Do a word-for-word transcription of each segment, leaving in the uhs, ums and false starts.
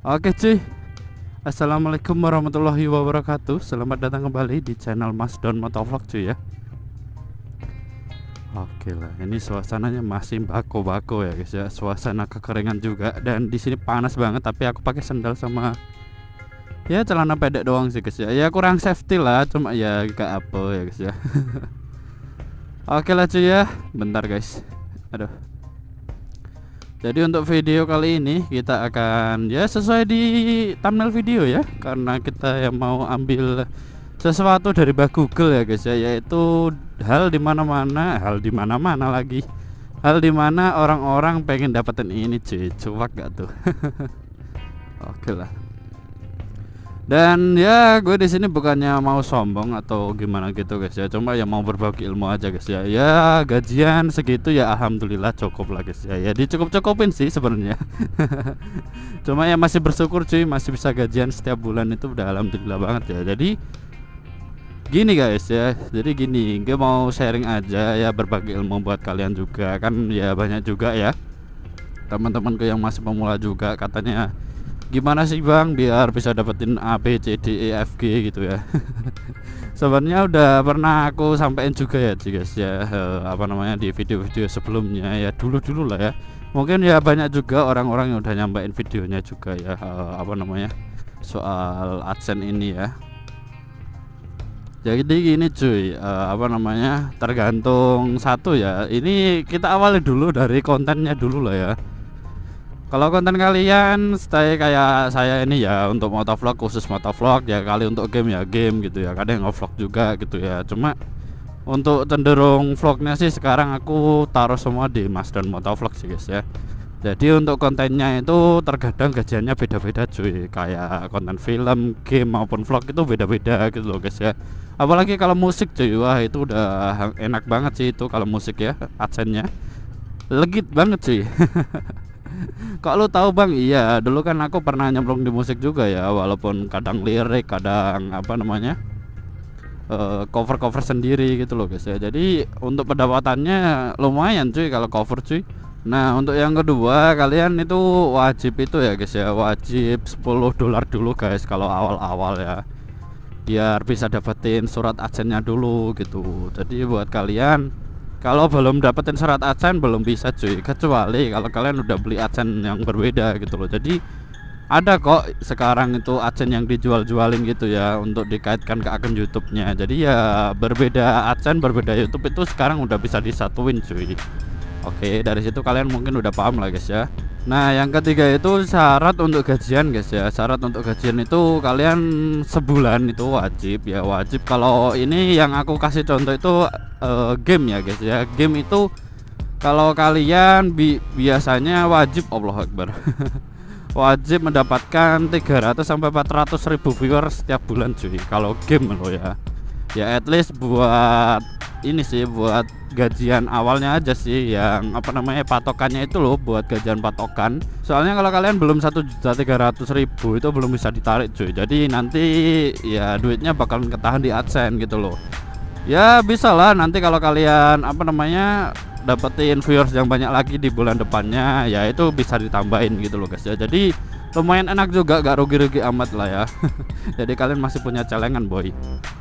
Oke cuy, assalamualaikum warahmatullahi wabarakatuh. Selamat datang kembali di channel Mas Don Motovlog cuy ya. Oke lah, ini suasananya masih bako-bako ya guys ya. Suasana kekeringan juga, dan di sini panas banget. Tapi aku pakai sandal sama ya celana pendek doang sih guys ya. Ya kurang safety lah, cuma ya gak apa ya guys ya. Oke lah cuy ya, bentar guys. Aduh. Jadi untuk video kali ini kita akan ya sesuai di thumbnail video ya, karena kita yang mau ambil sesuatu dari bak Google ya guys ya, yaitu hal dimana-mana, hal dimana-mana lagi, hal dimana orang-orang pengen dapetin ini cuy, cuak gak tuh? Oke lah. Dan ya gue di sini bukannya mau sombong atau gimana gitu guys ya, cuma ya mau berbagi ilmu aja guys ya. Ya gajian segitu ya alhamdulillah cukup lah guys ya. Ya dicukup-cukupin sih sebenarnya. Cuma ya masih bersyukur cuy, masih bisa gajian setiap bulan, itu udah alhamdulillah banget ya. Jadi gini guys ya, jadi gini, gue mau sharing aja ya, berbagi ilmu buat kalian juga kan. Ya banyak juga ya teman-temanku yang masih pemula juga, katanya gimana sih bang biar bisa dapetin A B C D E F G gitu ya. Sebenarnya udah pernah aku sampaikan juga ya guys ya, eh, apa namanya, di video-video sebelumnya ya, dulu-dulu lah ya. Mungkin ya banyak juga orang-orang yang udah nyampein videonya juga ya, eh, apa namanya, soal AdSense ini ya. Jadi gini cuy, eh, apa namanya, tergantung satu ya. Ini kita awali dulu dari kontennya dulu lah ya. Kalau konten kalian stay kayak saya ini ya, untuk motovlog khusus motovlog ya, kali untuk game ya game gitu ya, kadang nge-vlog juga gitu ya. Cuma untuk cenderung vlognya sih sekarang aku taruh semua di Mas Don Motovlog sih guys ya. Jadi untuk kontennya itu terkadang gajiannya beda-beda cuy, kayak konten film, game maupun vlog itu beda-beda gitu loh guys ya. Apalagi kalau musik cuy, wah itu udah enak banget sih itu kalau musik ya, adsense-nya legit banget cuy. Kok lu tahu bang? Iya, dulu kan aku pernah nyemplung di musik juga ya, walaupun kadang lirik, kadang apa namanya, uh, cover-cover sendiri gitu loh guys ya. Jadi untuk pendapatannya lumayan cuy kalau cover cuy. Nah untuk yang kedua, kalian itu wajib itu ya guys ya, wajib sepuluh dolar dulu guys kalau awal-awal ya, biar bisa dapetin surat adsense-nya dulu gitu. Jadi buat kalian kalau belum dapetin surat adsense belum bisa cuy, kecuali kalau kalian udah beli adsense yang berbeda gitu loh. Jadi ada kok sekarang itu adsense yang dijual-jualin gitu ya, untuk dikaitkan ke akun YouTube-nya. Jadi ya berbeda adsense, berbeda YouTube itu sekarang udah bisa disatuin cuy. Oke, dari situ kalian mungkin udah paham lah guys ya. Nah yang ketiga itu syarat untuk gajian guys ya. Syarat untuk gajian itu kalian sebulan itu wajib ya, wajib. Kalau ini yang aku kasih contoh itu uh, game ya guys ya. Game itu kalau kalian bi biasanya wajib, Allah Akbar, wajib mendapatkan tiga ratus sampai empat ratus ribu viewers setiap bulan cuy, kalau game lo ya. Ya at least buat ini sih, buat gajian awalnya aja sih, yang apa namanya, patokannya itu loh, buat gajian patokan. Soalnya kalau kalian belum satu juta tiga ratus ribu itu belum bisa ditarik cuy. Jadi nanti ya duitnya bakalan ketahan di AdSense gitu loh. Ya bisa lah nanti kalau kalian apa namanya dapetin viewers yang banyak lagi di bulan depannya, ya itu bisa ditambahin gitu loh guys ya. Jadi lumayan enak juga, gak rugi-rugi amat lah ya. Jadi kalian masih punya celengan boy.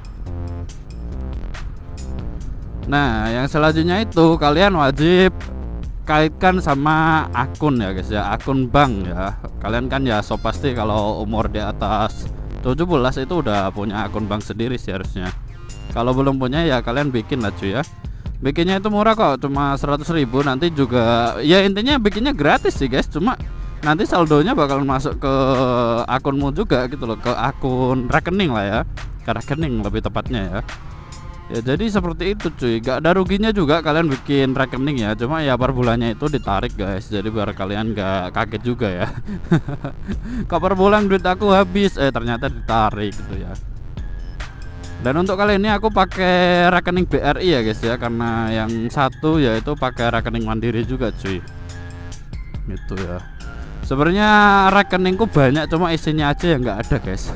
Nah yang selanjutnya itu kalian wajib kaitkan sama akun ya guys ya, akun bank ya. Kalian kan ya so pasti kalau umur di atas tujuh belas itu udah punya akun bank sendiri sih harusnya. Kalau belum punya ya kalian bikin lah cuy ya. Bikinnya itu murah kok, cuma seratus ribu. Nanti juga ya intinya bikinnya gratis sih guys, cuma nanti saldonya bakal masuk ke akunmu juga gitu loh, ke akun rekening lah ya, ke rekening lebih tepatnya ya. Ya jadi seperti itu cuy, gak ada ruginya juga kalian bikin rekening ya, cuma ya per bulannya itu ditarik guys. Jadi biar kalian gak kaget juga ya. Kok per bulan duit aku habis, eh ternyata ditarik gitu ya. Dan untuk kali ini aku pakai rekening B R I ya guys ya, karena yang satu yaitu pakai rekening Mandiri juga cuy. Gitu ya. Sebenarnya rekeningku banyak, cuma isinya aja yang nggak ada guys.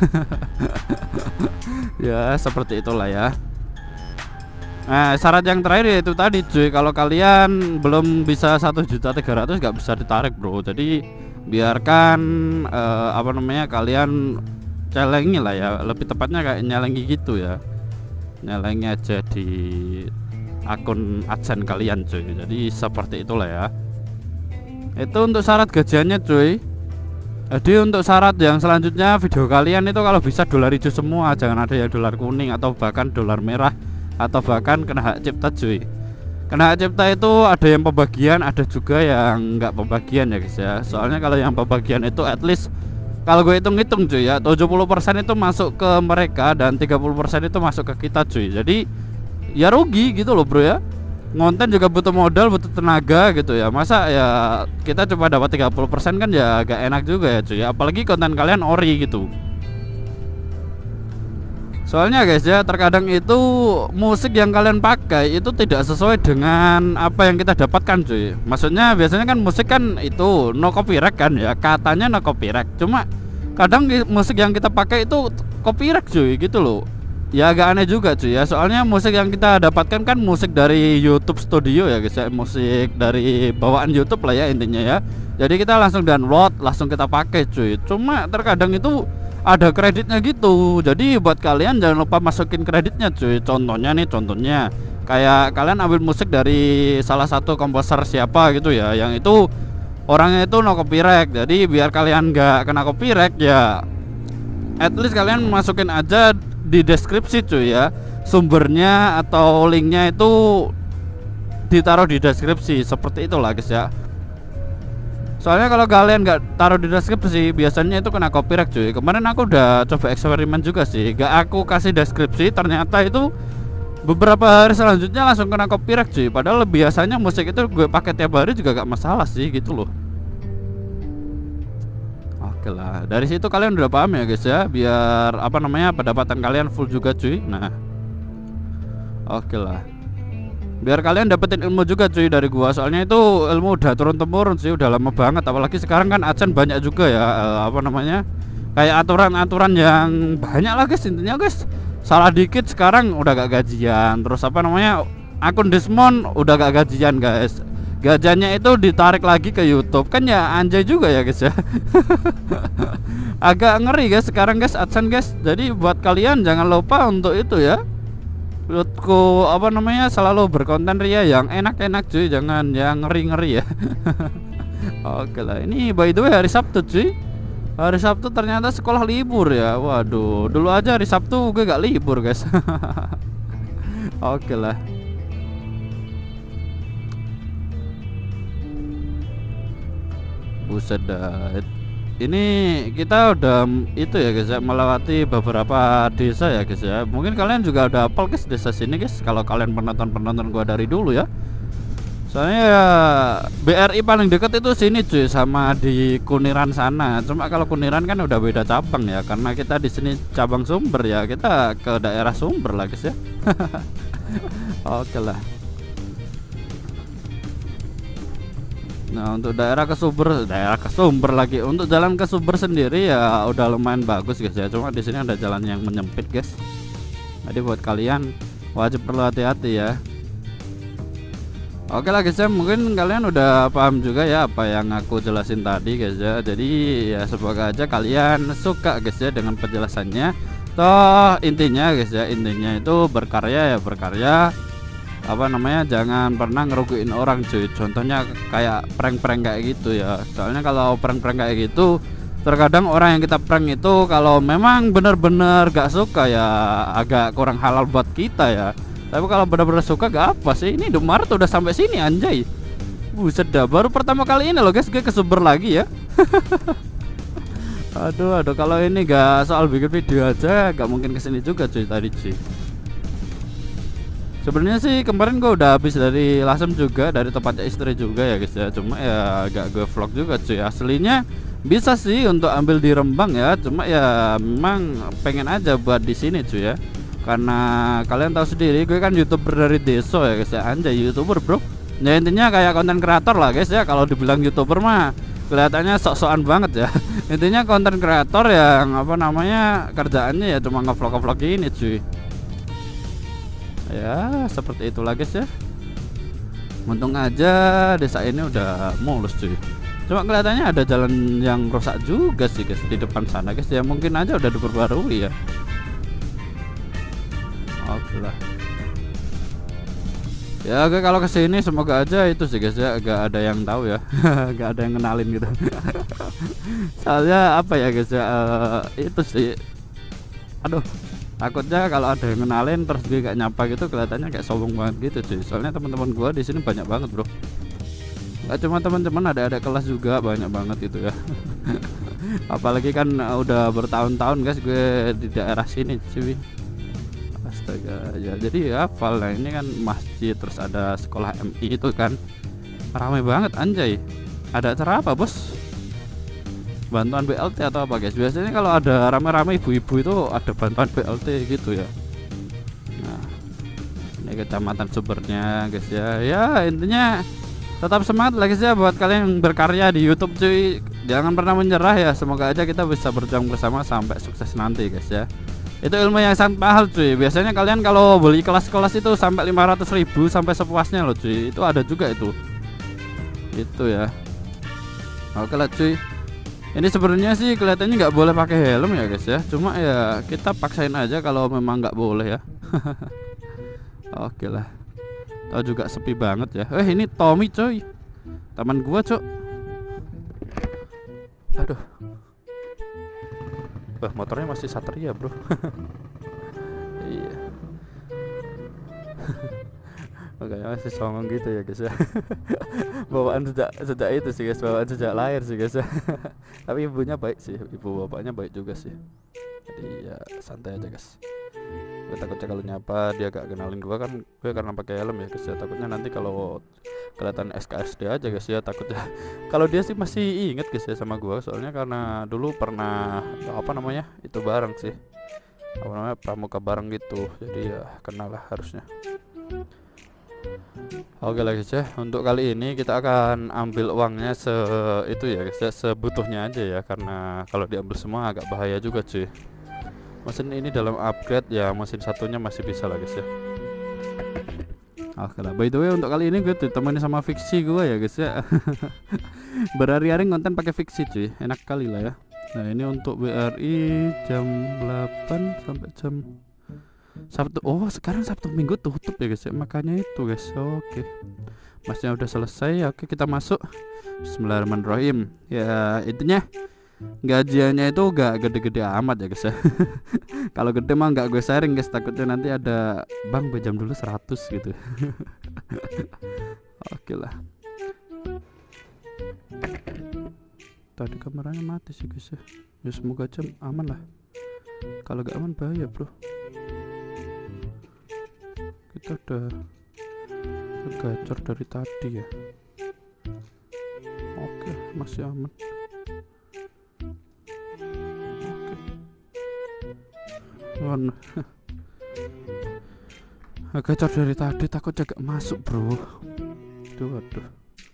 Ya seperti itulah ya. Nah syarat yang terakhir yaitu tadi cuy, kalau kalian belum bisa satu juta tiga ratus nggak bisa ditarik bro. Jadi biarkan eh, apa namanya kalian celengi lah ya, lebih tepatnya kayak nyelengi gitu ya, nyelengi aja di akun adsense kalian cuy. Jadi seperti itulah ya. Itu untuk syarat gajiannya cuy. Jadi untuk syarat yang selanjutnya video kalian itu kalau bisa dolar hijau semua, jangan ada yang dolar kuning atau bahkan dolar merah atau bahkan kena hak cipta cuy. Kena hak cipta itu ada yang pembagian, ada juga yang nggak pembagian ya guys ya. Soalnya kalau yang pembagian itu at least kalau gue hitung-hitung cuy ya, tujuh puluh persen itu masuk ke mereka dan tiga puluh persen itu masuk ke kita cuy. Jadi ya rugi gitu loh bro ya. Ngonten juga butuh modal, butuh tenaga gitu ya. Masa ya kita coba dapat tiga puluh persen kan ya agak enak juga ya cuy. Apalagi konten kalian ori gitu. Soalnya guys ya, terkadang itu musik yang kalian pakai itu tidak sesuai dengan apa yang kita dapatkan cuy. Maksudnya biasanya kan musik kan itu no copyright kan ya, katanya no copyright. Cuma kadang musik yang kita pakai itu copyright cuy gitu loh. Ya agak aneh juga cuy ya. Soalnya musik yang kita dapatkan kan musik dari YouTube Studio ya guys ya, musik dari bawaan YouTube lah ya intinya ya. Jadi kita langsung download, langsung kita pakai cuy. Cuma terkadang itu ada kreditnya gitu. Jadi buat kalian jangan lupa masukin kreditnya cuy. Contohnya nih, contohnya kayak kalian ambil musik dari salah satu komposer siapa gitu ya, yang itu orangnya itu no copyright. Jadi biar kalian nggak kena copyright ya, at least kalian masukin aja di deskripsi cuy ya, sumbernya atau linknya itu ditaruh di deskripsi, seperti itulah guys ya. Soalnya kalau kalian nggak taruh di deskripsi biasanya itu kena copyright cuy. Kemarin aku udah coba eksperimen juga sih, gak aku kasih deskripsi, ternyata itu beberapa hari selanjutnya langsung kena copyright cuy. Padahal biasanya musik itu gue pakai tiap hari juga gak masalah sih gitu loh. Oke lah, dari situ kalian udah paham ya guys ya, biar apa namanya pendapatan kalian full juga cuy. Nah, oke lah, biar kalian dapetin ilmu juga cuy dari gua. Soalnya itu ilmu udah turun temurun sih, udah lama banget. Apalagi sekarang kan adsense banyak juga ya, eh, apa namanya kayak aturan-aturan yang banyak lah guys. Intinya guys, salah dikit sekarang udah gak gajian. Terus apa namanya akun Dismon udah gak gajian guys. Gajiannya itu ditarik lagi ke YouTube, kan ya anjay juga ya guys ya. Agak ngeri guys sekarang guys adsense guys. Jadi buat kalian jangan lupa untuk itu ya, menurutku apa namanya selalu berkonten ria yang enak-enak cuy, jangan yang ngeri-ngeri ya. Oke lah, ini by the way hari Sabtu cuy. Hari Sabtu ternyata sekolah libur ya. Waduh, dulu aja hari Sabtu gue gak libur guys. Oke lah. Buset dah. Ini kita udah itu ya guys ya, melewati beberapa desa ya guys ya. Mungkin kalian juga udah hafal guys desa sini guys, kalau kalian penonton-penonton gua dari dulu ya. Soalnya ya B R I paling deket itu sini cuy, sama di Kuniran sana. Cuma kalau Kuniran kan udah beda cabang ya, karena kita di sini cabang Sumber ya, kita ke daerah Sumber lah guys ya. Oke lah. Nah untuk daerah ke Sumber, daerah ke Sumber lagi. Untuk jalan ke Sumber sendiri ya udah lumayan bagus guys ya. Cuma di sini ada jalan yang menyempit guys. Jadi buat kalian wajib perlu hati-hati ya. Oke lah guys ya, mungkin kalian udah paham juga ya apa yang aku jelasin tadi guys ya. Jadi ya semoga aja kalian suka guys ya dengan penjelasannya. Toh intinya guys ya, intinya itu berkarya ya berkarya. Apa namanya jangan pernah ngerugiin orang cuy. Contohnya kayak prank-prank kayak gitu ya. Soalnya kalau prank-prank kayak gitu terkadang orang yang kita prank itu kalau memang bener-bener gak suka ya agak kurang halal buat kita ya. Tapi kalau bener-bener suka gak apa sih. Ini Indomaret udah sampai sini anjay. Buset dah, baru pertama kali ini loh guys gue ke Sumber lagi ya. Aduh aduh, kalau ini gak soal bikin video aja gak mungkin kesini juga cuy tadi cuy. Sebenarnya sih kemarin gue udah habis dari Lasem juga, dari tempatnya istri juga ya guys ya. Cuma ya gak gue vlog juga cuy. Aslinya bisa sih untuk ambil di Rembang ya, cuma ya memang pengen aja buat di sini cuy ya. Karena kalian tahu sendiri gue kan YouTuber dari Deso ya guys ya. Anjay YouTuber bro. Ya intinya kayak konten kreator lah guys ya. Kalau dibilang YouTuber mah kelihatannya sok-sokan banget ya. Intinya konten kreator yang apa namanya kerjaannya ya cuma nge-vlog-vlog ini cuy. Ya seperti itulah guys ya. Untung aja desa ini udah mulus cuy. Cuma kelihatannya ada jalan yang rusak juga sih guys di depan sana guys, ya mungkin aja udah diperbarui ya. Oke lah. Ya oke, kalau kesini semoga aja itu sih guys ya, gak ada yang tahu ya. Gak ada yang kenalin gitu. Soalnya apa ya guys ya, uh, itu sih, aduh, takutnya kalau ada yang kenalin terus gue gak nyapa gitu kelihatannya kayak sombong banget gitu cuy. Soalnya teman-teman gua di sini banyak banget bro, gak cuma teman-teman, ada ada kelas juga banyak banget gitu ya. Apalagi kan uh, udah bertahun-tahun guys gue di daerah sini cuy. Astaga ya, jadi ya hafal. Nah ini kan masjid, terus ada sekolah M I itu kan ramai banget anjay. Ada acara apa bos? Bantuan B L T atau apa guys? Biasanya kalau ada rame-rame ibu-ibu itu ada bantuan B L T gitu ya. Nah ini kecamatan Sumbernya guys ya. Ya intinya tetap semangat lah guys ya buat kalian yang berkarya di YouTube cuy. Jangan pernah menyerah ya. Semoga aja kita bisa berjuang bersama sampai sukses nanti guys ya. Itu ilmu yang sangat mahal cuy. Biasanya kalian kalau beli kelas-kelas itu sampai lima ratus ribu sampai sepuasnya loh cuy. Itu ada juga itu. Itu ya. Oke lah cuy. Ini sebenarnya sih kelihatannya nggak boleh pakai helm ya guys ya. Cuma ya kita paksain aja kalau memang nggak boleh ya. Oke lah. Tahu juga sepi banget ya. Eh ini Tommy coy. Teman gua cok. Aduh. Wah, motornya masih Satria bro. Iya. Oke masih songong gitu ya guys ya. Bawaan sejak sejak itu sih guys, bawaan sejak lahir sih guys ya. Tapi ibunya baik sih, ibu bapaknya baik juga sih. Jadi ya santai aja guys. Gue takutnya kalau nyapa dia gak kenalin gue kan, gue karena pakai helm ya guys ya. Takutnya nanti kalau kelihatan S K S D aja guys ya, takutnya. Kalau dia sih masih inget guys ya sama gue, soalnya karena dulu pernah apa namanya itu bareng sih, apa namanya pramuka bareng gitu. Jadi ya kenal lah harusnya. Oke lah guys ya, untuk kali ini kita akan ambil uangnya se itu ya guys ya, sebutuhnya aja ya, karena kalau diambil semua agak bahaya juga cuy. Mesin ini dalam upgrade ya, mesin satunya masih bisa lah guys ya. Oke lah, by the way untuk kali ini gue ditemani sama fiksi gue ya guys ya. Berhari-hari konten pakai fiksi cuy, enak kali lah ya. Nah ini untuk B R I jam delapan sampai jam Sabtu. Oh sekarang Sabtu Minggu tutup ya guys ya, makanya itu guys. Oke, masnya udah selesai. Oke kita masuk. Bismillahirrahmanirrahim. Ya intinya gajiannya itu gak gede-gede amat ya guys ya. Kalau gede mah gak gue sharing guys, takutnya nanti ada bang bejam dulu seratus gitu. Oke lah. Tadi kameranya mati sih guys ya. Ya semoga aja aman lah. Kalau gak aman bahaya bro. Kita udah gacor dari tadi ya. Oke masih aman. Oke. Gacor dari tadi, takut jaga masuk bro. Tuh aduh.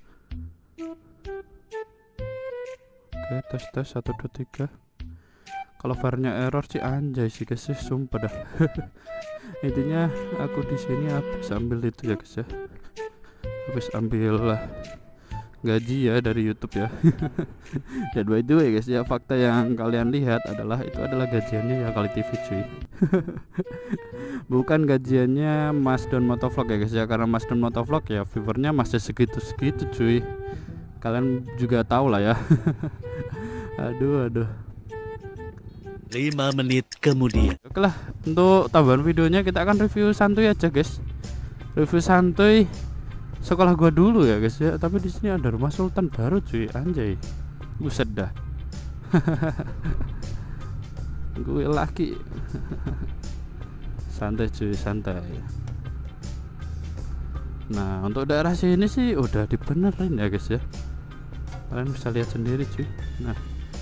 Oke tes tes satu dua tiga. Kalau varnya error sih anjay sih guys, sumpah dah. Intinya aku di sini habis ambil itu ya guys ya, habis ambil lah gaji ya dari YouTube ya. Dan by the way guys ya, fakta yang kalian lihat adalah itu adalah gajiannya ya kali T V cuy. Bukan gajiannya Mas Don Motovlog ya guys ya, karena Mas Don Motovlog ya viewernya masih segitu-segitu cuy. Kalian juga tahu lah ya. Aduh aduh. lima menit kemudian. Oke lah, untuk tambahan videonya kita akan review santuy aja guys. Review santuy sekolah gua dulu ya guys ya. Tapi di sini ada rumah sultan baru cuy, anjay. Buset dah. Gue laki. Santai cuy, santai. Nah, untuk daerah sini sih udah dibenerin ya guys ya. Kalian bisa lihat sendiri cuy. Nah.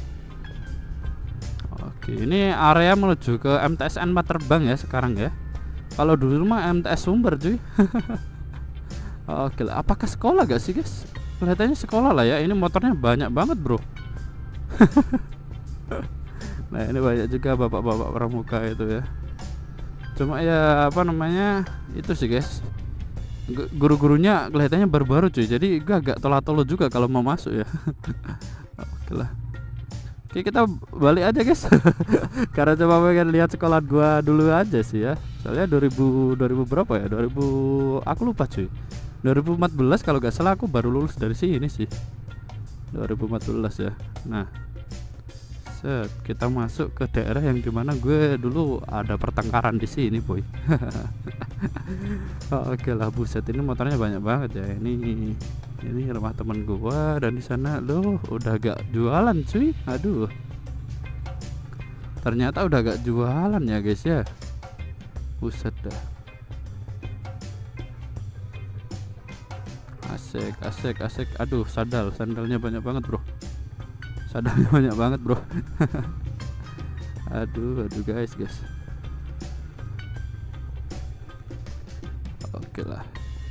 Oke, ini area menuju ke M T S N Paterbang ya sekarang ya. Kalau dulu mah M T S Sumber cuy. Oke, apakah sekolah gak sih guys? Kelihatannya sekolah lah ya. Ini motornya banyak banget bro. Nah ini banyak juga bapak-bapak pramuka itu ya. Cuma ya apa namanya itu sih guys, Gu- Guru-gurunya kelihatannya baru-baru cuy, jadi gue agak tolak-tolak juga kalau mau masuk ya. Oke lah. Oke, kita balik aja guys. Karena coba pengen lihat sekolah gua dulu aja sih ya. Soalnya dua ribu dua ribu berapa ya? dua ribu aku lupa cuy. dua ribu empat belas kalau nggak salah aku baru lulus dari sini sih. dua ribu empat belas ya. Nah, set kita masuk ke daerah yang dimana gue dulu ada pertengkaran di sini boy. Oke lah, buset ini motornya banyak banget ya. Ini ini rumah temen gua dan di sana loh udah gak jualan cuy. Aduh, ternyata udah gak jualan ya guys ya. Buset dah. Asik asik asik. Aduh, sandal sandalnya banyak banget bro. Sandalnya banyak banget bro. Aduh aduh guys guys. Oke lah.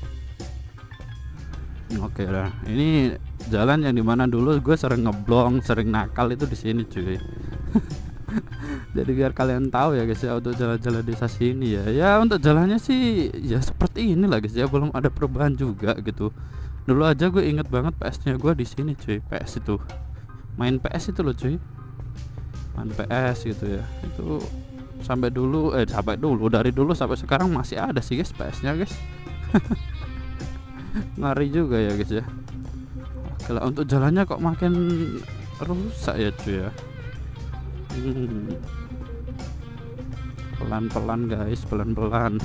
Oke lah, ini jalan yang dimana dulu gue sering ngeblong, sering nakal itu di sini cuy. Jadi biar kalian tahu ya guys ya, untuk jalan-jalan desa sini ya. Ya untuk jalannya sih ya seperti ini lah guys ya, belum ada perubahan juga gitu. Dulu aja gue inget banget P S-nya gue di sini cuy, P S itu. Main P S itu loh cuy. Main P S gitu ya. Itu sampai dulu eh sampai dulu dari dulu sampai sekarang masih ada sih guys P S-nya guys. Ngari juga ya guys ya. Oke lah, untuk jalannya kok makin rusak ya cuy ya. Hmm. Pelan-pelan guys, pelan-pelan.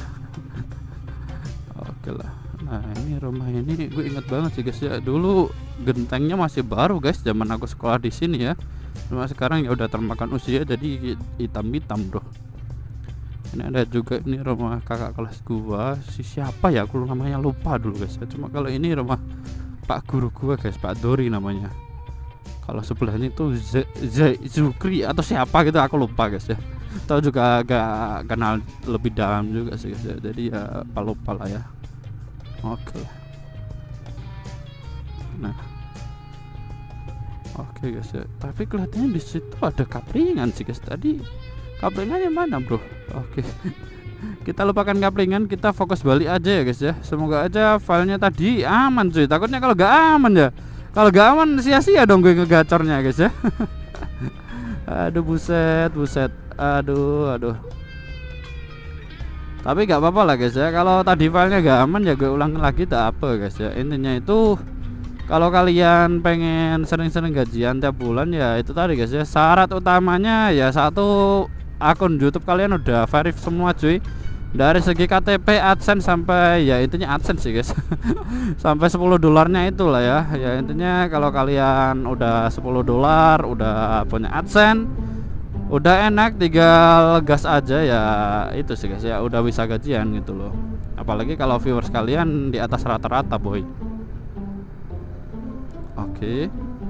Oke lah. Nah ini rumah ini gue inget banget sih guys ya. Dulu gentengnya masih baru guys, zaman aku sekolah di sini ya. Cuma sekarang ya udah termakan usia jadi hitam-hitam bro. Ini ada juga ini rumah kakak kelas gua, si siapa ya aku namanya lupa dulu guys. Cuma kalau ini rumah pak guru gua guys, Pak Dori namanya. Kalau sebelahnya itu Z, Z, Zukri atau siapa gitu aku lupa guys ya. Tahu juga agak kenal lebih dalam juga sih guys ya. Jadi ya lupa lah ya. Oke. Nah. Oke guys ya. Tapi kelihatannya di situ ada kaplingan sih guys tadi. Kaplingannya mana bro? Oke. Kita lupakan kaplingan, kita fokus balik aja ya guys ya. Semoga aja filenya tadi aman cuy. Takutnya kalau gak aman ya, kalau gak aman sia-sia dong gue ngegacornya guys ya. Aduh buset buset. Aduh aduh. Tapi gak apa-apa lah guys ya. Kalau tadi filenya gak aman ya gue ulang lagi tak apa guys ya. Intinya itu kalau kalian pengen sering-sering gajian tiap bulan ya itu tadi guys ya. Syarat utamanya ya satu, akun YouTube kalian udah verif semua cuy. Dari segi K T P, AdSense sampai ya intinya AdSense sih guys. Sampai sepuluh dolarnya itulah ya. Ya intinya kalau kalian udah sepuluh dolar, udah punya AdSense, udah enak tinggal gas aja ya. Itu sih guys ya, udah bisa gajian gitu loh. Apalagi kalau viewers kalian di atas rata-rata boy. Oke.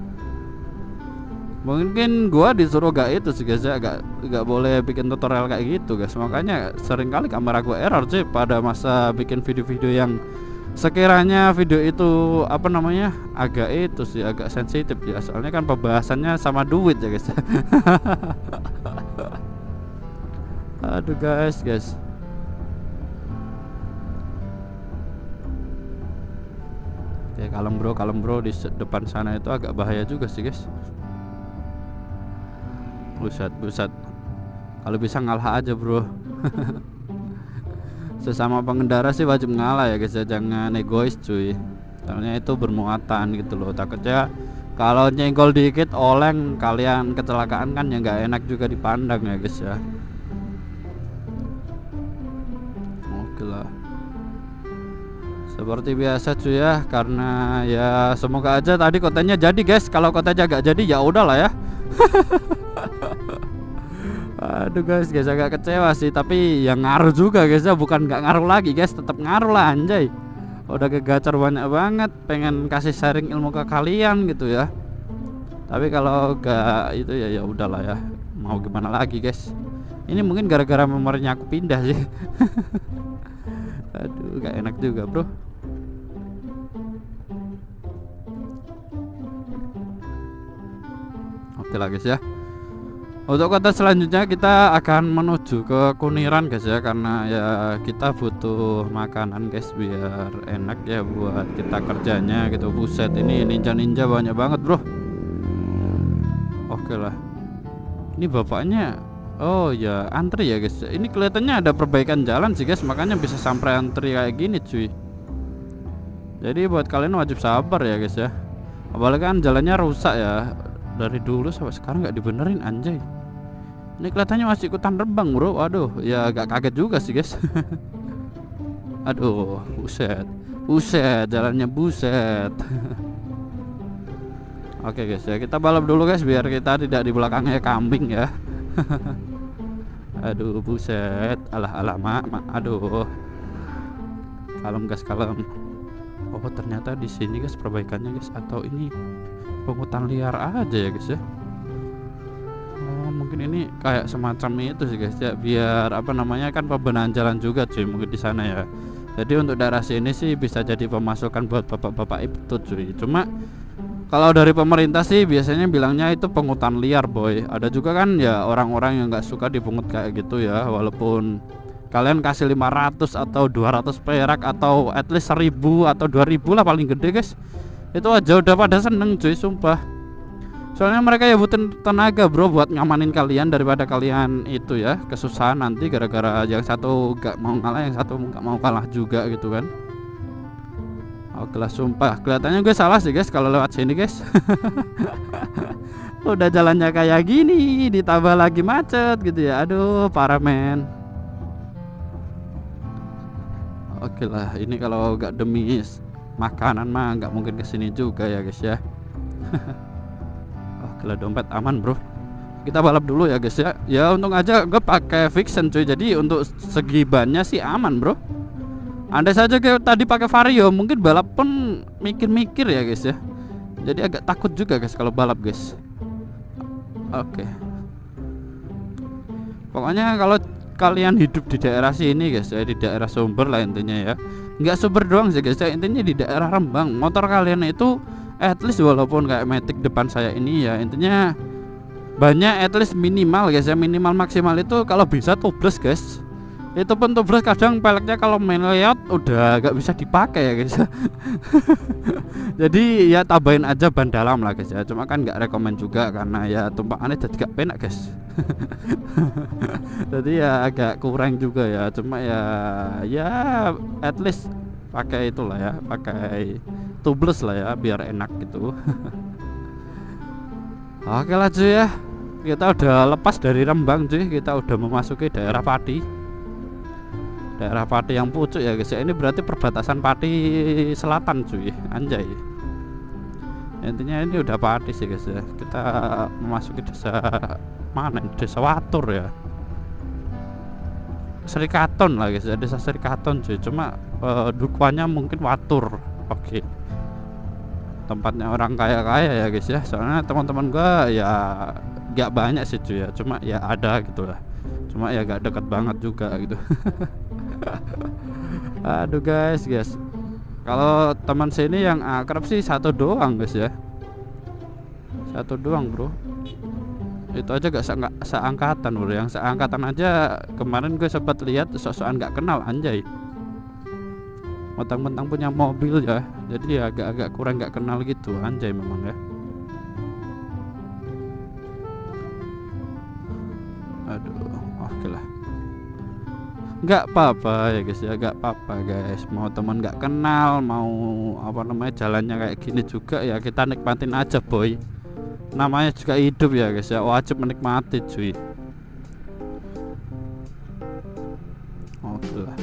Mungkin gua disuruh gak itu sih guys ya, gak, gak boleh bikin tutorial kayak gitu guys. Makanya sering kali kamera gua error sih pada masa bikin video-video yang sekiranya video itu apa namanya agak itu sih agak sensitif ya. Soalnya kan pembahasannya sama duit ya guys. Aduh guys guys. Ya kalem bro, kalem bro, di depan sana itu agak bahaya juga sih guys. Buset buset. Kalau bisa ngalah aja bro. Sesama pengendara sih wajib ngalah ya guys ya, jangan egois cuy. Soalnya itu bermuatan gitu loh. Takutnya kalau nyenggol dikit oleng kalian kecelakaan kan ya nggak enak juga dipandang ya guys ya. Oke lah. Seperti biasa cuy ya, karena ya semoga aja tadi kontennya jadi guys. Kalau kontennya gak jadi ya udahlah ya. Aduh guys, guys agak kecewa sih, tapi yang ngaruh juga guys ya, bukan nggak ngaruh lagi guys, tetap ngaruh lah anjay. Udah kegacor banyak banget, pengen kasih sharing ilmu ke kalian gitu ya. Tapi kalau gak itu ya ya udahlah ya, mau gimana lagi guys. Ini mungkin gara-gara memorinya aku pindah sih. Aduh, gak enak juga bro. Oke lah guys ya. Untuk kota selanjutnya kita akan menuju ke Kuniran guys ya, karena ya kita butuh makanan guys biar enak ya buat kita kerjanya gitu. Buset, ini ninja-ninja banyak banget bro. Oke lah, ini bapaknya, oh ya antri ya guys. Ini kelihatannya ada perbaikan jalan sih guys, makanya bisa sampai antri kayak gini cuy. Jadi buat kalian wajib sabar ya guys ya, apalagi kan jalannya rusak ya, dari dulu sampai sekarang nggak dibenerin anjay. Ini kelihatannya masih ikutan terbang bro. Waduh, ya agak kaget juga sih guys. Aduh, buset, buset, jalannya buset. Oke guys ya, kita balap dulu guys biar kita tidak di belakangnya kambing ya. Aduh, buset, alah alah mak, mak, aduh. Kalem guys, kalem. Oh ternyata di sini guys perbaikannya guys, atau ini pungutan liar aja ya guys ya. Oh mungkin ini kayak semacam itu sih guys ya, biar apa namanya kan pembenahan jalan juga cuy mungkin di sana ya. Jadi untuk daerah sini sih bisa jadi pemasukan buat bapak-bapak itu cuy. Cuma kalau dari pemerintah sih biasanya bilangnya itu pungutan liar boy. Ada juga kan ya orang-orang yang nggak suka dipungut kayak gitu ya, walaupun kalian kasih lima ratus atau dua ratus perak atau at least seribu atau dua ribu lah paling gede guys, itu aja udah pada seneng cuy sumpah. Soalnya mereka ya butuh tenaga bro buat ngamanin kalian, daripada kalian itu ya kesusahan nanti gara-gara yang satu gak mau ngalah, yang satu gak mau kalah juga gitu kan. Oke lah sumpah, kelihatannya gue salah sih guys kalau lewat sini guys. Udah jalannya kayak gini ditambah lagi macet gitu ya, aduh parah men. Oke lah, ini kalau gak demi makanan mah nggak mungkin kesini juga ya guys ya. Oke lah, dompet aman bro. Kita balap dulu ya guys ya. Ya untung aja gue pakai Vixen cuy, jadi untuk segi bannya sih aman bro. Andai saja kayak tadi pakai Vario, mungkin balap pun mikir-mikir ya guys ya. Jadi agak takut juga guys kalau balap guys. Oke. Pokoknya kalau kalian hidup di daerah sini guys ya, di daerah Sumber lah intinya ya, nggak Sumber doang sih guys ya, intinya di daerah Rembang, motor kalian itu at least walaupun kayak Matic depan saya ini ya, intinya banyak at least minimal guys ya, minimal maksimal itu kalau bisa tubeless guys. Itu pun tubeless kadang peleknya kalau meleot udah gak bisa dipakai ya guys. Jadi ya tambahin aja ban dalam lah guys ya, cuma kan nggak rekomend juga karena ya tumpangannya jadi gak penak guys. Jadi ya agak kurang juga ya, cuma ya ya at least pakai itulah ya, pakai tubeless lah ya biar enak gitu. Oke lah cuy ya, kita udah lepas dari Rembang cuy, kita udah memasuki daerah Pati. Daerah Pati yang pucuk ya guys ya, ini berarti perbatasan Pati Selatan cuy, anjay. Intinya ini udah Pati sih guys ya, kita memasuki desa mana, desa Watur ya, Serikaton lah guys ya, desa Serikaton cuy, cuma uh, dukuannya mungkin Watur. Oke, tempatnya orang kaya-kaya ya guys ya, soalnya teman-teman gua ya gak banyak sih cuy ya, cuma ya ada gitu lah, cuma ya gak dekat banget juga gitu. Aduh guys guys, kalau teman sini yang akrab sih satu doang guys ya, satu doang bro. Itu aja gak se seangkatan bro, yang seangkatan aja kemarin gue sempat lihat sok-sokan gak kenal anjay. Mentang-mentang punya mobil ya, jadi agak-agak kurang gak kenal gitu anjay memang ya. Aduh, oke lah, nggak apa-apa ya guys ya, nggak apa-apa guys, mau teman nggak kenal, mau apa namanya jalannya kayak gini juga ya kita nikmatin aja boy, namanya juga hidup ya guys ya, wajib menikmati cuy. Oke lah,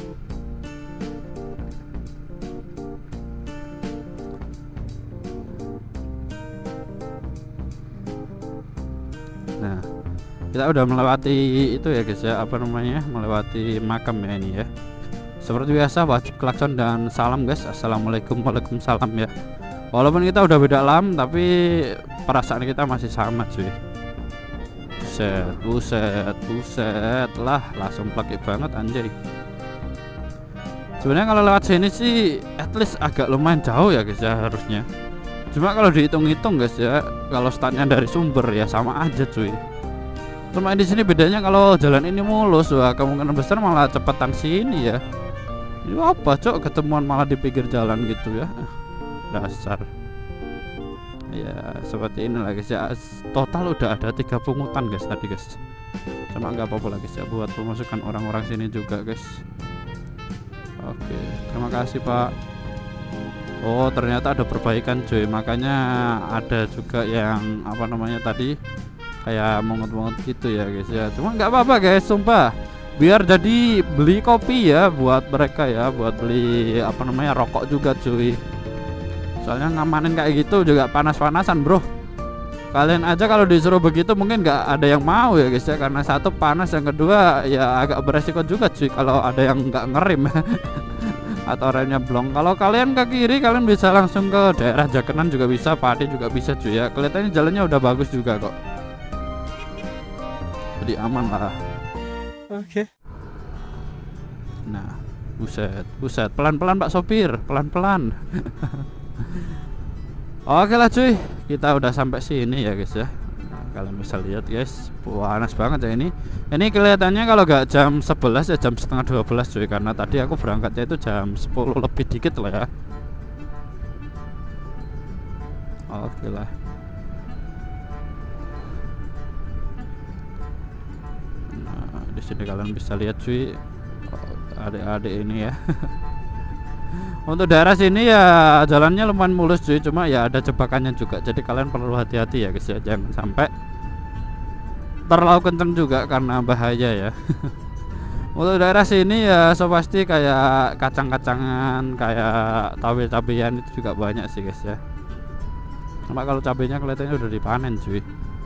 nah kita udah melewati itu ya guys ya, apa namanya, melewati makam ya ini ya. Seperti biasa wajib klakson dan salam guys, assalamualaikum, waalaikumsalam ya. Walaupun kita udah beda alam tapi perasaan kita masih sama cuy. Buset, buset, buset lah, langsung plaki banget anjay. Sebenarnya kalau lewat sini sih at least agak lumayan jauh ya guys ya harusnya. Cuma kalau dihitung-hitung guys ya, kalau startnya dari Sumber ya sama aja cuy. Cuma di sini bedanya kalau jalan ini mulus, wah kemungkinan besar malah cepetan sini ya. Ini apa cok, ketemuan malah di pinggir jalan gitu ya. Dasar. Ya seperti inilah guys ya. Total udah ada tiga pungutan guys tadi guys. Cuma nggak apa-apa lah guys ya, buat pemasukan orang-orang sini juga guys. Oke, terima kasih Pak. Oh ternyata ada perbaikan cuy, makanya ada juga yang apa namanya tadi kayak mongot-mongot gitu ya guys ya. Cuma nggak apa-apa guys, sumpah. Biar jadi beli kopi ya buat mereka ya, buat beli apa namanya rokok juga cuy. Soalnya ngamanin kayak gitu juga panas-panasan bro. Kalian aja kalau disuruh begitu mungkin nggak ada yang mau ya guys ya, karena satu panas, yang kedua ya agak beresiko juga cuy kalau ada yang nggak ngerem atau remnya blong. Kalau kalian ke kiri kalian bisa langsung ke daerah Jakenan juga bisa, Pati juga bisa cuy ya. Kelihatannya jalannya udah bagus juga kok, jadi aman lah. Oke. Nah, buset, buset, pelan-pelan Pak sopir, pelan-pelan. Oke lah cuy, kita udah sampai sini ya guys ya. Nah, kalian bisa lihat guys, panas banget ya ini. Ini kelihatannya kalau nggak jam sebelas ya jam setengah dua belas cuy, karena tadi aku berangkatnya itu jam sepuluh lebih dikit lah ya. Oke lah. Nah, di sini kalian bisa lihat cuy, adik-adik ini ya. Untuk daerah sini ya jalannya lumayan mulus cuy, cuma ya ada jebakannya juga, jadi kalian perlu hati-hati ya guys ya, jangan sampai terlalu kenceng juga karena bahaya ya. Untuk daerah sini ya so pasti kayak kacang-kacangan, kayak cabai-cabean itu juga banyak sih guys ya. Cuma kalau cabenya kelihatannya udah dipanen cuy.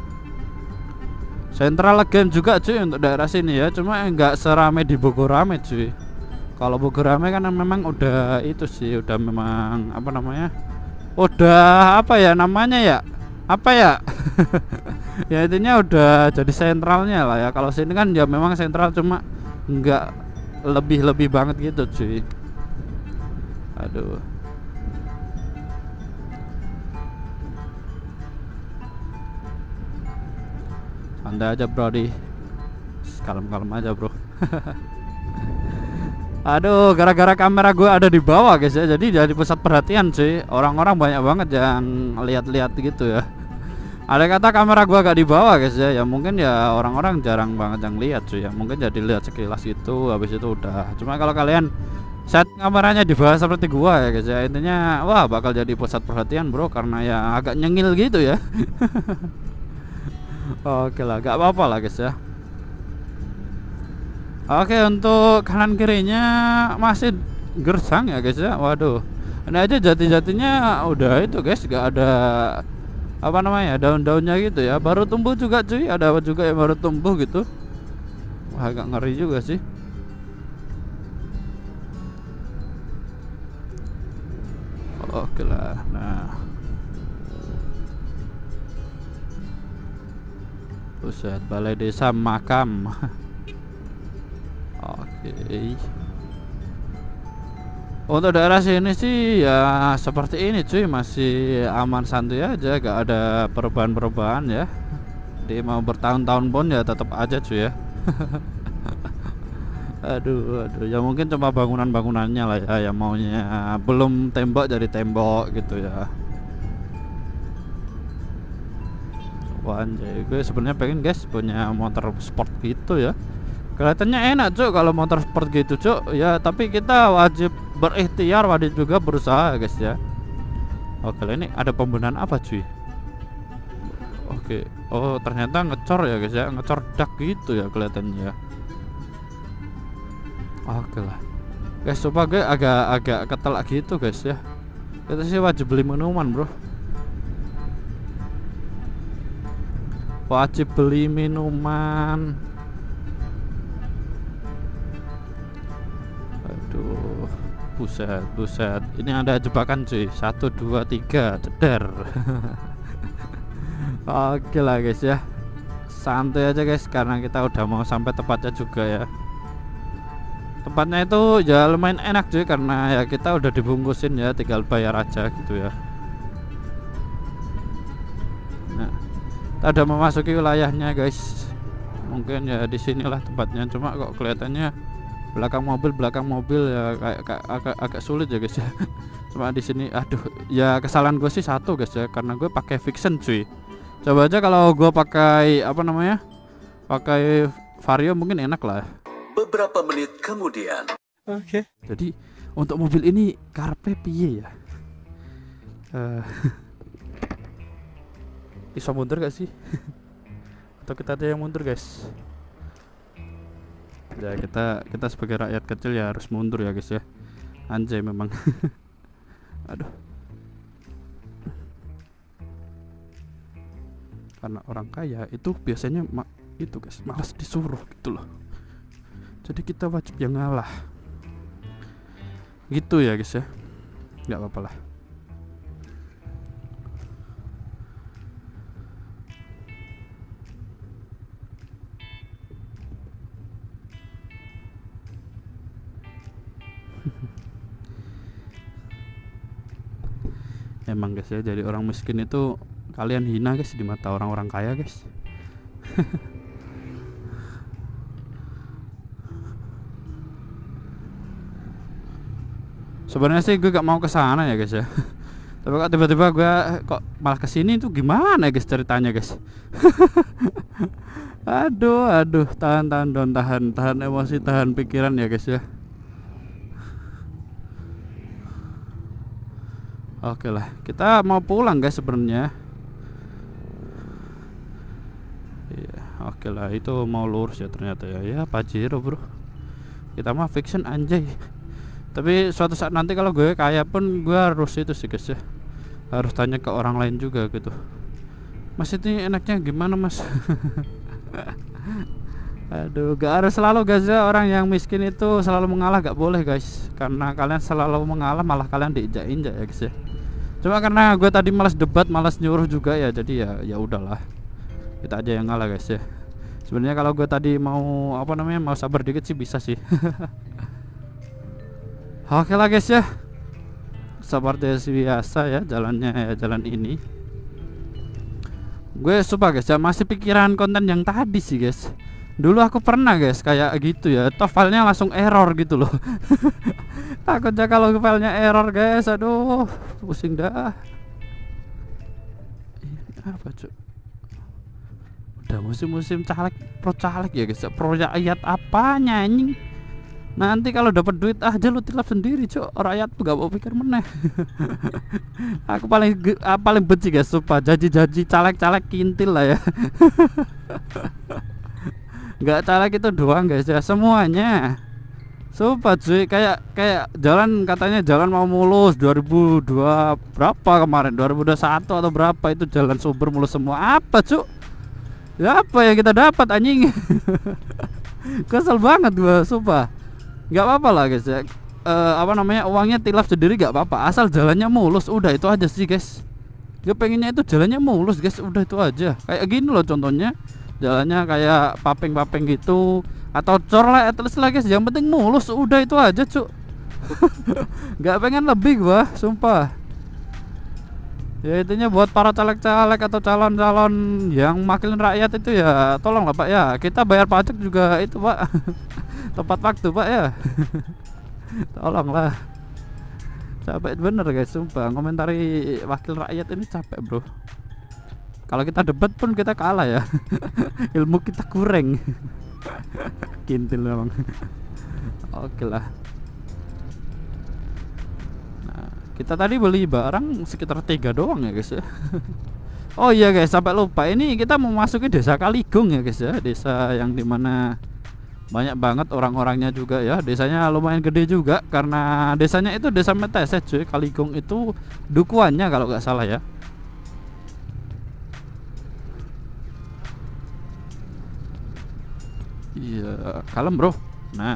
Sentral Game juga cuy untuk daerah sini ya, cuma enggak serame di Bogorame cuy. Kalau Bogorame kan memang udah itu sih, udah memang apa namanya, udah apa ya namanya ya, apa ya ya intinya udah jadi sentralnya lah ya. Kalau sini kan ya memang sentral, cuma nggak lebih-lebih banget gitu cuy. Aduh, santai aja bro, di kalem-kalem aja bro. Aduh, gara-gara kamera gue ada di bawah guys ya, jadi jadi pusat perhatian sih. Orang-orang banyak banget yang lihat-lihat gitu ya. Ada kata kamera gue agak di bawah guys ya, ya mungkin ya orang-orang jarang banget yang lihat cuy ya. Mungkin jadi lihat sekilas gitu, habis itu udah. Cuma kalau kalian set kameranya di bawah seperti gua ya guys ya, intinya wah bakal jadi pusat perhatian bro, karena ya agak nyengil gitu ya. Oke lah, gak apa-apa lah guys ya. Oke, untuk kanan kirinya masih gersang ya guys ya. Waduh, ini aja jati-jatinya udah itu guys, gak ada apa namanya daun-daunnya gitu ya, baru tumbuh juga cuy. Ada apa juga yang baru tumbuh gitu. Wah, agak ngeri juga sih. Oke lah, nah buset, balai desa makam. Oke. Untuk daerah sini sih ya seperti ini cuy, masih aman santuy aja, gak ada perubahan-perubahan ya. Jadi mau bertahun-tahun pun ya tetap aja cuy ya. Aduh, aduh, ya mungkin cuma bangunan-bangunannya lah ya yang maunya belum tembok jadi tembok gitu ya. Wah anjay, gue sebenarnya pengen guys punya motor sport gitu ya. Kelihatannya enak cuk kalau motor sport gitu cuk ya, tapi kita wajib berikhtiar, wajib juga berusaha guys ya. Oke, ini ada pembenahan apa cuy? Oke, oh ternyata ngecor ya guys ya, ngecor dak gitu ya kelihatannya ya. Oke lah guys, coba gue agak-agak ketelak gitu guys ya. Kita sih wajib beli minuman bro, wajib beli minuman. Aduh, buset, buset. Ini ada jebakan cuy. Satu, dua, tiga, ceder. Oke lah guys ya, santai aja guys, karena kita udah mau sampai tempatnya juga ya. Tempatnya itu ya lumayan enak cuy, karena ya kita udah dibungkusin ya, tinggal bayar aja gitu ya. Nah, kita udah memasuki wilayahnya guys. mungkin ya di sinilah tempatnya, cuma kok kelihatannya belakang mobil belakang mobil ya kayak, kayak agak agak sulit ya guys ya. Cuma di sini aduh ya, kesalahan gue sih satu guys ya, karena gue pakai Vixen cuy. Coba aja kalau gue pakai apa namanya, pakai Vario mungkin enak lah. Beberapa menit kemudian. Oke. Okay. Jadi untuk mobil ini karpe piye ya? Uh, bisa mundur gak sih? Atau kita aja yang mundur guys? Ya kita kita sebagai rakyat kecil ya harus mundur ya guys ya. Anjay memang. Aduh. Karena orang kaya itu biasanya ma itu guys malas disuruh gitu loh. Jadi kita wajib yang ngalah. Gitu ya guys ya. Nggak apa-apa lah. Emang guys ya, jadi orang miskin itu kalian hina guys di mata orang-orang kaya guys. Sebenarnya sih gue gak mau ke sana ya guys ya. Tapi kok tiba-tiba gue kok malah kesini itu gimana ya guys ceritanya guys. Aduh aduh tahan tahan don tahan tahan emosi tahan pikiran ya guys ya. Oke lah, kita mau pulang guys sebenarnya. Iya, oke lah, itu mau lurus ya ternyata ya. Ya Pajero bro. Kita mah Vixen anjay. Tapi suatu saat nanti kalau gue kaya pun gue harus itu sih guys ya. Harus tanya ke orang lain juga gitu. Mas ini enaknya gimana mas? Aduh, gak harus selalu guys ya, orang yang miskin itu selalu mengalah, gak boleh guys. Karena kalian selalu mengalah malah kalian diinjak-injak ya guys ya. Cuma karena gue tadi malas debat, malas nyuruh juga ya, jadi ya ya udahlah. Kita aja yang ngalah guys ya. Sebenarnya kalau gue tadi mau apa namanya, mau sabar dikit sih bisa sih. Oke lah guys ya. Seperti biasa ya jalannya ya jalan ini. Gue suka guys ya, masih pikiran konten yang tadi sih guys. Dulu aku pernah guys kayak gitu ya, toh filenya langsung error gitu loh. Takutnya kalau filenya error guys, aduh pusing dah. Ini apa cuy? Udah musim-musim caleg, pro caleg ya guys, pro rakyat apanya anjing. Nanti kalau dapat duit aja lu tilap sendiri cuy, rakyat tuh gak mau pikir meneh. Aku paling paling benci guys, sumpah janji-janji caleg-caleg kintil lah ya. Nggak caleg itu doang guys ya, semuanya. Sumpah cuy, kayak kayak jalan katanya jalan mau mulus dua ribu dua berapa kemarin, dua ribu dua puluh satu atau berapa itu jalan Sumber mulus semua. Apa cuy? Ya apa yang kita dapat anjing? Kesel banget gua, sumpah. Nggak apa-apa lah guys ya. E, apa namanya, uangnya tilap sendiri nggak apa-apa, asal jalannya mulus, udah itu aja sih guys. Gue pengennya itu jalannya mulus guys, udah itu aja. Kayak gini loh contohnya, jalannya kayak papeng-papeng gitu, atau cor lah, at least lah guys, yang penting mulus, udah itu aja cuk. Nggak pengen lebih gua, sumpah. Ya intinya buat para caleg-caleg atau calon-calon yang makilin rakyat itu ya tolong lah pak ya, kita bayar pajak juga itu pak. Tepat waktu pak ya. Tolonglah. Capek bener guys, sumpah ngomentari wakil rakyat ini capek bro. Kalau kita debat pun kita kalah ya. Ilmu kita kurang. Kintil memang. Oke lah. Nah, kita tadi beli barang sekitar tiga doang ya guys ya. Oh iya guys, sampai lupa, ini kita mau masuki desa Kaligung ya guys ya. Desa yang dimana banyak banget orang-orangnya juga ya. Desanya lumayan gede juga, karena desanya itu desa Metese cuy. Kaligung itu dukuannya kalau nggak salah ya. Iya, kalem bro. Nah,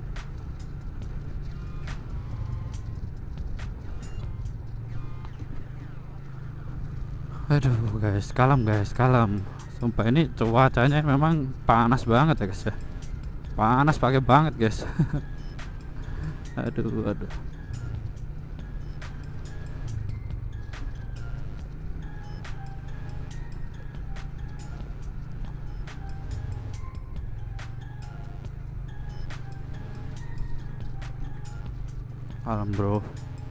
aduh guys, kalem guys, kalem. Sumpah ini cuacanya memang panas banget ya guys ya. Panas pakai banget guys. Aduh, aduh. Alam bro.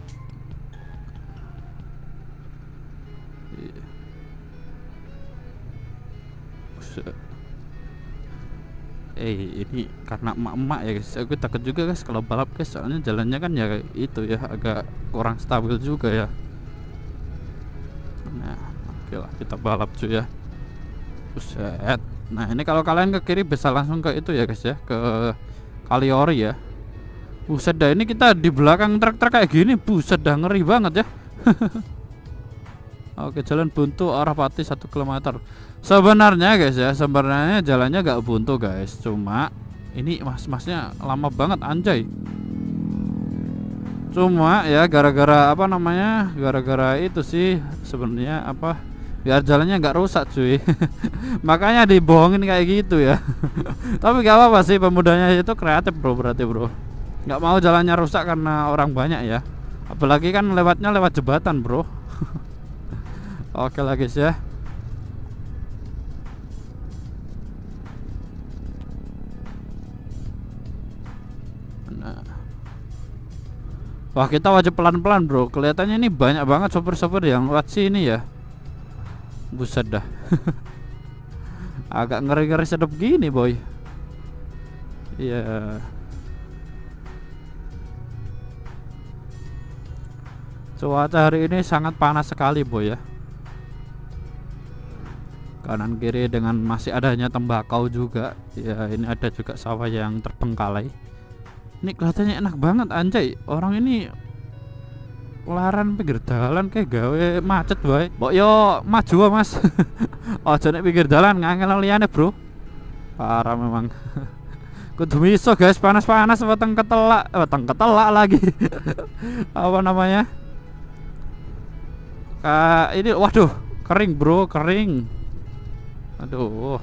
Eh ini karena emak-emak ya guys, aku takut juga guys kalau balap guys, soalnya jalannya kan ya itu ya agak kurang stabil juga ya. Nah oke lah, kita balap cuy ya. Buset. Nah ini kalau kalian ke kiri bisa langsung ke itu ya guys ya, ke Kaliori ya. Buset dah, ini kita di belakang truk-truk kayak gini, buset dah ngeri banget ya. Oke, jalan buntu arah Pati satu kilometer. Sebenarnya guys ya, sebenarnya jalannya gak buntu guys, cuma ini mas-masnya lama banget anjay. Cuma ya gara-gara apa namanya, gara-gara itu sih sebenarnya apa, biar jalannya nggak rusak cuy. Makanya dibohongin kayak gitu ya. Tapi gak apa-apa sih, pemudanya itu kreatif bro, berarti bro nggak mau jalannya rusak karena orang banyak ya, apalagi kan lewatnya lewat jembatan bro. Oke lah guys ya. Nah. Wah kita wajib pelan-pelan bro, kelihatannya ini banyak banget sopir-sopir yang lewat sini ya. Buset dah. Agak ngeri-ngeri sedap gini boy. Iya yeah. Cuaca hari ini sangat panas sekali boy ya. Kanan kiri dengan masih adanya tembakau juga. Ya ini ada juga sawah yang terbengkalai. Ini kelihatannya enak banget anjay. Orang ini laran pinggir jalan kayak gawe macet boy. Mbok yo maju mas. Oh jadi pinggir jalan ngangel liane bro. Parah memang. Kudu miso guys, panas-panas weteng ketelak, weteng ketelak lagi. Apa namanya? Kak ini waduh kering bro, kering. Aduh.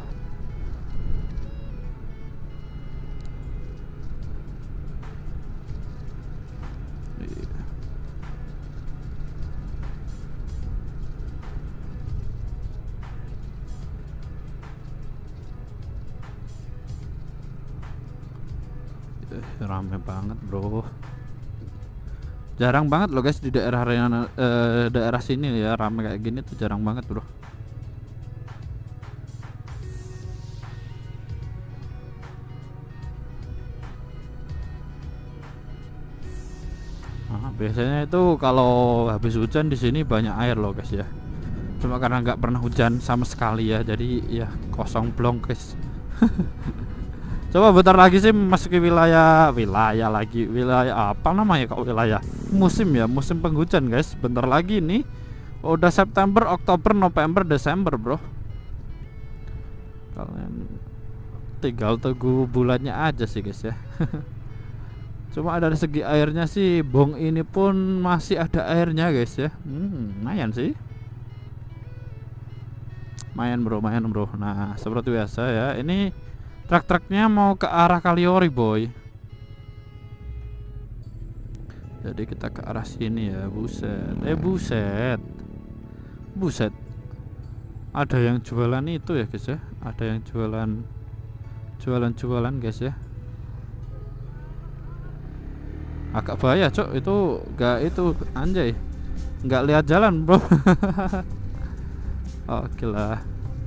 Rame banget bro. Jarang banget loh guys di daerah eh, daerah sini ya rame kayak gini tuh, jarang banget bro. Nah, biasanya itu kalau habis hujan di sini banyak air loh guys ya. Cuma karena nggak pernah hujan sama sekali ya, jadi ya kosong blong guys. Coba bentar lagi sih masuki wilayah wilayah lagi wilayah apa namanya kok wilayah musim ya, musim penghujan guys. Bentar lagi nih udah September, Oktober, November, Desember bro. Kalian tinggal tunggu bulannya aja sih guys ya. Cuma dari segi airnya sih Bong ini pun masih ada airnya guys ya. Hmm, lumayan sih. Main bro, main bro. Nah seperti biasa ya, ini truk-truknya mau ke arah Kaliori boy. Jadi kita ke arah sini ya. Buset. Eh buset. Buset. Ada yang jualan itu ya guys ya. Ada yang jualan Jualan-jualan guys ya. Agak bahaya cok. Itu gak itu anjay, nggak lihat jalan bro. Oke lah.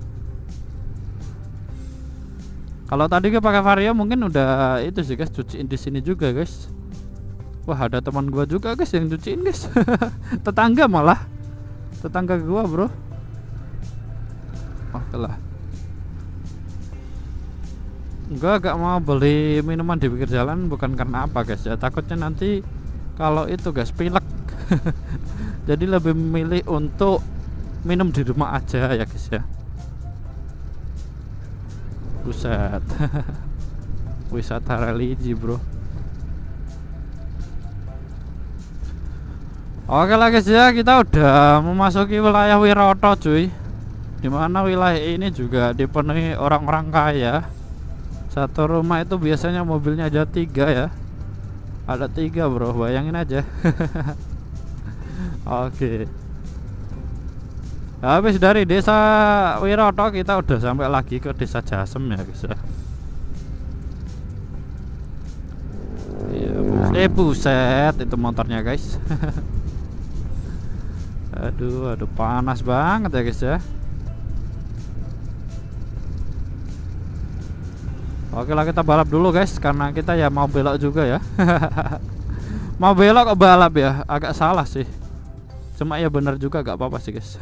Kalau tadi ke pakai Vario mungkin udah itu sih guys, cuciin di sini juga guys. Wah ada teman gua juga guys yang cuciin guys. Tetangga malah, tetangga gua bro. Oke lah. Gua agak mau beli minuman di pinggir jalan bukan karena apa guys ya, takutnya nanti kalau itu guys pilek. Jadi lebih memilih untuk minum di rumah aja ya guys ya. Buset. Wisata religi bro. Oke lah guys ya, kita udah memasuki wilayah Wiroto cuy. Dimana wilayah ini juga dipenuhi orang-orang kaya. Satu rumah itu biasanya mobilnya aja tiga ya. Ada tiga bro, bayangin aja. Oke. Habis dari desa Wiroto kita udah sampai lagi ke desa Jasem ya guys ya. Iya, Eh buset, itu motornya guys. Aduh, aduh panas banget ya guys ya. Oke lah, kita balap dulu guys, karena kita ya mau belok juga ya. Mau belok kok balap ya, agak salah sih. Cuma ya bener juga, gak apa-apa sih guys.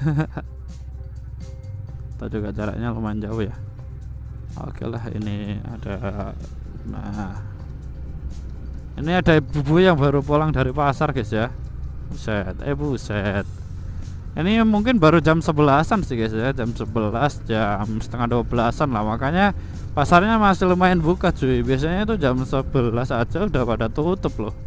Kita juga jaraknya lumayan jauh ya. Oke lah, ini ada. Nah, ini ada ibu yang baru pulang dari pasar guys ya. Buset, eh buset. Ini mungkin baru jam sebelasan sih guys ya, jam sebelas, jam setengah dua belasan lah. Makanya pasarnya masih lumayan buka cuy. Biasanya itu jam sebelas aja udah pada tutup loh.